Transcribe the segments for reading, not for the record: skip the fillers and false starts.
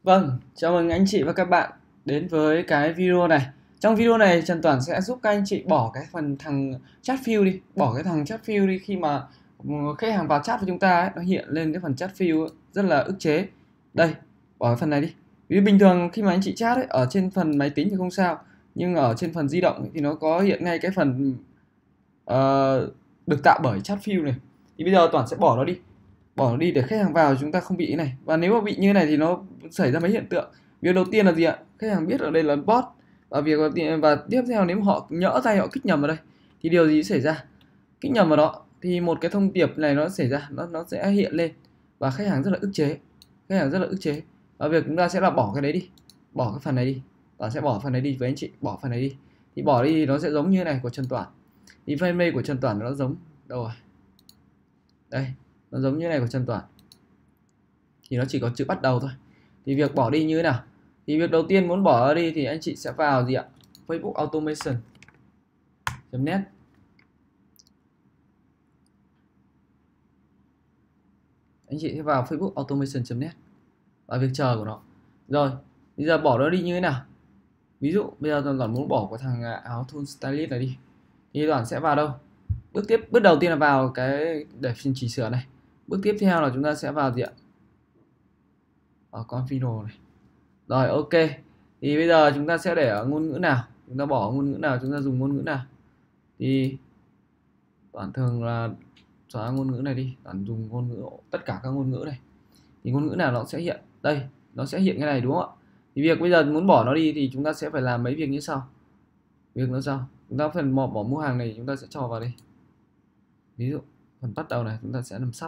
Vâng, chào mừng anh chị và các bạn đến với cái video này. Trong video này Trần Toản sẽ giúp các anh chị bỏ cái thằng chat field đi, bỏ cái thằng chat field đi khi mà khách hàng vào chat với chúng ta ấy, nó hiện lên cái phần chat field ấy, rất là ức chế. Đây, bỏ cái phần này đi. Vì bình thường khi mà anh chị chat ấy, ở trên phần máy tính thì không sao, nhưng ở trên phần di động ấy, thì nó có hiện ngay cái phần được tạo bởi chat field này. Thì bây giờ Toản sẽ bỏ nó đi để khách hàng vào chúng ta không bị cái này. Và nếu mà bị như thế này thì nó xảy ra mấy hiện tượng. Việc đầu tiên là gì ạ? Khách hàng biết ở đây là bot, và tiếp theo nếu mà họ nhỡ tay họ kích nhầm vào đây thì điều gì xảy ra? Kích nhầm vào đó thì một cái thông điệp này nó xảy ra, nó sẽ hiện lên và khách hàng rất là ức chế. Khách hàng rất là ức chế. Và việc chúng ta sẽ là bỏ cái đấy đi, bỏ cái phần này đi. Toản sẽ bỏ phần này đi với anh chị, bỏ phần này đi. Thì bỏ đi thì nó sẽ giống như này của Trần Toản. Thì fanpage của Trần Toản nó giống đâu rồi? Đây, nó giống như này của Trần Toản. Thì nó chỉ có chữ bắt đầu thôi. Thì việc bỏ đi như thế nào? Thì việc đầu tiên muốn bỏ đi thì anh chị sẽ vào gì ạ? Facebook automation.net. Anh chị sẽ vào Facebook automation.net và việc chờ của nó. Rồi, bây giờ bỏ nó đi như thế nào? Ví dụ bây giờ Toàn muốn bỏ cái thằng áo thun stylist này đi. Thì Toàn sẽ vào đâu? Bước đầu tiên là vào cái để chỉnh sửa này. Bước tiếp theo là chúng ta sẽ vào gì ạ? Ở configure này. Rồi ok. Thì bây giờ chúng ta sẽ để ở ngôn ngữ nào? Chúng ta bỏ ngôn ngữ nào, chúng ta dùng ngôn ngữ nào? Thì Toản thường là xóa ngôn ngữ này đi, Toản dùng ngôn ngữ tất cả các ngôn ngữ này. Thì ngôn ngữ nào nó sẽ hiện? Đây, nó sẽ hiện cái này đúng không ạ? Thì việc bây giờ muốn bỏ nó đi thì chúng ta sẽ phải làm mấy việc như sau. Việc nó sao? Chúng ta phần bỏ mua hàng này chúng ta sẽ cho vào đây. Ví dụ phần bắt đầu này chúng ta sẽ làm sub.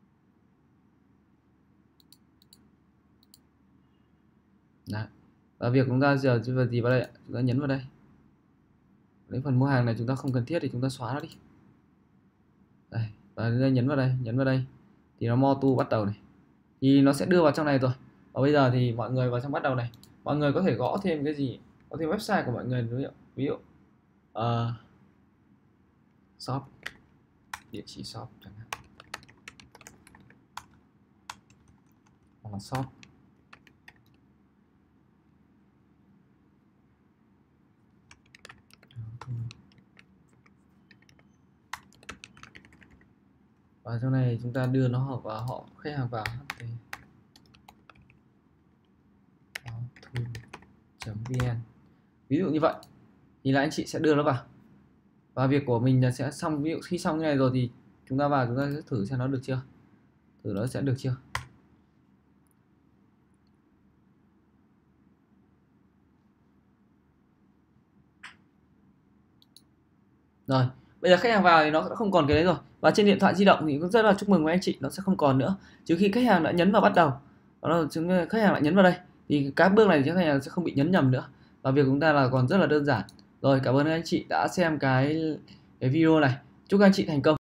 Đấy. Và việc chúng ta giờ gì vào đây ạ? Chúng ta nhấn vào đây. Đến phần mua hàng này chúng ta không cần thiết thì chúng ta xóa nó đi. Đây, và nhấn vào đây thì nó mo tu bắt đầu này. Thì nó sẽ đưa vào trong này rồi. Và bây giờ thì mọi người vào trong bắt đầu này, mọi người có thể gõ thêm cái gì? Có thêm website của mọi người ví dụ shop, địa chỉ shop chẳng hạn. Hoặc là shop. Và trong này chúng ta đưa nó vào họ khách hàng vào vn, ví dụ như vậy thì là anh chị sẽ đưa nó vào. Và việc của mình là sẽ xong. Ví dụ khi xong như này rồi thì chúng ta vào, chúng ta sẽ thử xem nó được chưa, thử nó sẽ được chưa. Rồi bây giờ khách hàng vào thì nó sẽ không còn cái đấy rồi. Và trên điện thoại di động thì cũng rất là chúc mừng với anh chị, nó sẽ không còn nữa, trừ khi khách hàng đã nhấn vào bắt đầu. Đó là khách hàng lại nhấn vào đây thì các bước này thì khách hàng sẽ không bị nhấn nhầm nữa. Và việc chúng ta là còn rất là đơn giản. Rồi, cảm ơn anh chị đã xem cái video này. Chúc anh chị thành công.